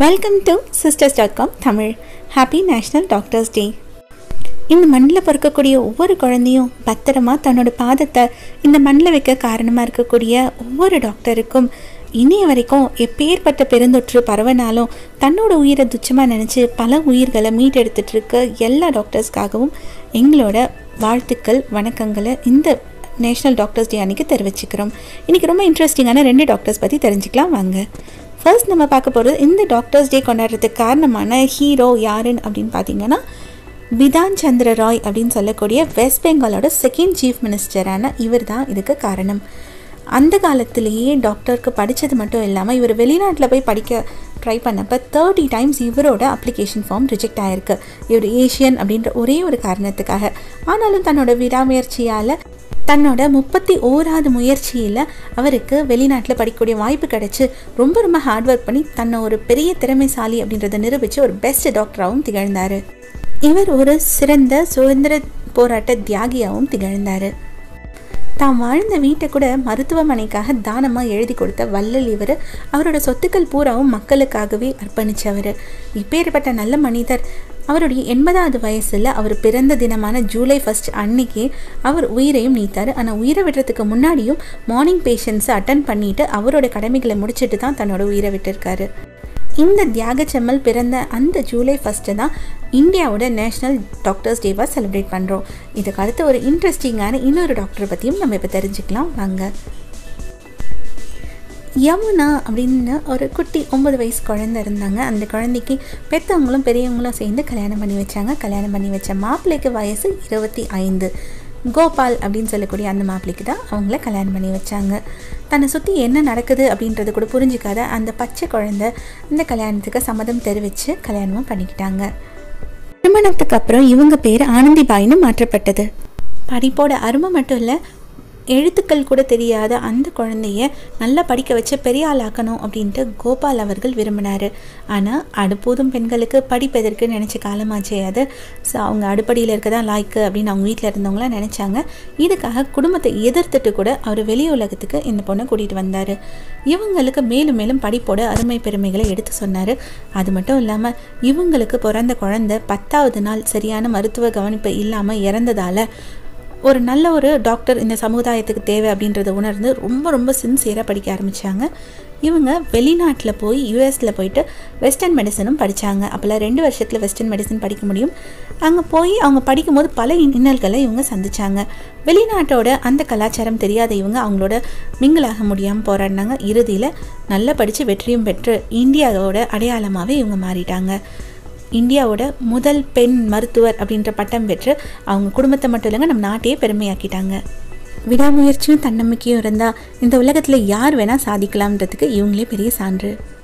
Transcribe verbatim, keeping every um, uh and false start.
Welcome to sisters dot com Tamil. Happy national doctors day. இந்த மண்ணில் பிறக்கக்கூடிய ஒவ்வொரு குழந்தையும் பத்திரமா தன்னோட பாதத்தை இந்த மண்ணில் வைக்க காரணமாக இருக்கக்கூடிய ஒவ்வொரு டாக்டருக்கும் இனிய வரைக்கும் எப்பேற்பட்ட பெருந்தொற்று பரவனாலும் தன்னோட உயிரை துச்சமாக நினச்சி பல உயிர்களை மீட்டெடுத்துட்டு இருக்க எல்லா டாக்டர்ஸ்க்காகவும் எங்களோட வாழ்த்துக்கள் வணக்கங்களை இந்த நேஷ்னல் டாக்டர்ஸ் டே அன்றைக்கி தெரிவிச்சுக்கிறோம். இன்றைக்கி ரொம்ப இன்ட்ரெஸ்டிங்கான ரெண்டு டாக்டர்ஸ் பற்றி தெரிஞ்சுக்கலாம் வாங்க. ஃபர்ஸ்ட் நம்ம பார்க்க போகிறது இந்த டாக்டர்ஸ் டே கொண்டாடுறதுக்கு காரணமான ஹீரோ யாருன்னு அப்படின்னு பார்த்தீங்கன்னா பிதான் சந்திர ராய் அப்படின்னு சொல்லக்கூடிய வெஸ்ட் பெங்காலோட செகண்ட் சீஃப் மினிஸ்டரான இவர் தான் இதுக்கு காரணம். அந்த காலத்திலேயே டாக்டருக்கு படித்தது மட்டும் இல்லாமல் இவர் வெளிநாட்டில் போய் படிக்க ட்ரை பண்ணப்போ தேர்ட்டி டைம்ஸ் இவரோட அப்ளிகேஷன் ஃபார்ம் ரிஜெக்ட் ஆகிருக்கு. இவர் ஏஷியன் அப்படின்ற ஒரே ஒரு காரணத்துக்காக. ஆனாலும் தன்னோட விடாமுயற்சியால் தன்னோட முப்பத்தி ஓராவது முயற்சியில் அவருக்கு வெளிநாட்டில் படிக்கக்கூடிய வாய்ப்பு கிடச்சி ரொம்ப ரொம்ப ஹார்ட் ஒர்க் பண்ணி தன்னை ஒரு பெரிய திறமைசாலி அப்படின்றத நிரூபித்து ஒரு பெஸ்ட் டாக்டராகவும் திகழ்ந்தார். இவர் ஒரு சிறந்த சுதந்திர போராட்ட தியாகியாகவும் திகழ்ந்தார். தாம் வாழ்ந்த வீட்டை கூட மருத்துவமனைக்காக தானமாக எழுதி கொடுத்த வள்ளல் இவர். அவரோட சொத்துக்கள் பூராவும் மக்களுக்காகவே அர்ப்பணித்தவர். இப்பேற்பட்ட நல்ல மனிதர் அவருடைய எண்பதாவது வயசில் அவர் பிறந்த தினமான ஜூலை ஃபர்ஸ்ட் அன்னைக்கே அவர் உயிரையும் நீத்தார். ஆனால் உயிரை விடுறதுக்கு முன்னாடியும் மார்னிங் பேஷண்ட்ஸை அட்டன் பண்ணிவிட்டு அவரோட கடமைகளை முடிச்சுட்டு தான் தன்னோட உயிரை விட்டுருக்காரு. இந்த தியாகச்செம்மல் பிறந்த அந்த ஜூலை ஃபஸ்ட்டு தான் இந்தியாவோட நேஷ்னல் டாக்டர்ஸ் டேவாக செலிப்ரேட் பண்ணுறோம். இதுக்கு அடுத்து ஒரு இன்ட்ரெஸ்டிங்கான இன்னொரு டாக்டரை பற்றியும் நம்ம இப்போ தெரிஞ்சுக்கலாம் வாங்க. யமுனா அப்படின்னு ஒரு குட்டி ஒம்பது வயசு குழந்தை இருந்தாங்க. அந்த குழந்தைக்கு பெற்றவங்களும் பெரியவங்களும் சேர்ந்து கல்யாணம் பண்ணி வச்சாங்க. கல்யாணம் பண்ணி வச்ச மாப்பிள்ளைக்கு வயசு இருபத்தி ஐந்து. கோபால் அப்படின்னு சொல்லக்கூடிய அந்த மாப்பிள்ளைக்கு தான் அவங்கள கல்யாணம் பண்ணி வச்சாங்க. தன்னை சுற்றி என்ன நடக்குது அப்படின்றது கூட புரிஞ்சிக்காத அந்த பச்சை குழந்தை இந்த கல்யாணத்துக்கு சம்மதம் தெரிவித்து கல்யாணமும் பண்ணிக்கிட்டாங்க. திருமணத்துக்கு அப்புறம் இவங்க பேர் ஆனந்திபாயின்னு மாற்றப்பட்டது. படிப்போட அருமை மட்டும் இல்லை, எழுத்துக்கள் கூட தெரியாத அந்த குழந்தைய நல்லா படிக்க வச்சு பெரிய ஆளாக்கணும் அப்படின்ட்டு கோபால் அவர்கள் விரும்பினார். ஆனால் அடுப்போதும் பெண்களுக்கு படிப்பதற்கு நினச்ச காலமாச்சே அது. ஸோ அவங்க அடுப்படியில் இருக்க தான் லாய்க்கு அப்படின்னு அவங்க வீட்டில் இருந்தவங்களாம் நினச்சாங்க. இதுக்காக குடும்பத்தை எதிர்த்துட்டு கூட அவர் வெளி உலகத்துக்கு இந்த பொண்ணை கூட்டிகிட்டு வந்தார். இவங்களுக்கு மேலும் மேலும் படிப்போட அருமை பெருமைகளை எடுத்து சொன்னார். அது மட்டும் இல்லாமல் இவங்களுக்கு பிறந்த குழந்தை பத்தாவது நாள் சரியான மருத்துவ கவனிப்பு இல்லாமல் இறந்ததால் ஒரு நல்ல ஒரு டாக்டர் இந்த சமுதாயத்துக்கு தேவை அப்படின்றத உணர்ந்து ரொம்ப ரொம்ப சின்சியராக படிக்க ஆரம்பித்தாங்க. இவங்க வெளிநாட்டில் போய் யூஎஸில் போயிட்டு வெஸ்டர்ன் மெடிசனும் படித்தாங்க. அப்போல்லாம் ரெண்டு வருஷத்தில் வெஸ்டர்ன் மெடிசன் படிக்க முடியும். அங்கே போய் அவங்க படிக்கும்போது பல இன்னல்களை இவங்க சந்தித்தாங்க. வெளிநாட்டோட அந்த கலாச்சாரம் தெரியாத இவங்க அவங்களோட மிங்கிளாக முடியாமல் போராடினாங்க. இறுதியில் நல்லா படித்து வெற்றியும் பெற்று இந்தியாவோட அடையாளமாகவே இவங்க மாறிட்டாங்க. இந்தியாவோட முதல் பெண் மருத்துவர் அப்படின்ற பட்டம் பெற்று அவங்க குடும்பத்தை மட்டும் இல்லைங்க நம்ம நாட்டையே பெருமையாக்கிட்டாங்க. விடாமுயற்சியும் தன்னம்பிக்கையும் இருந்தால் இந்த உலகத்தில் யார் வேணால் சாதிக்கலாம்ன்றதுக்கு இவங்களே பெரிய சான்று.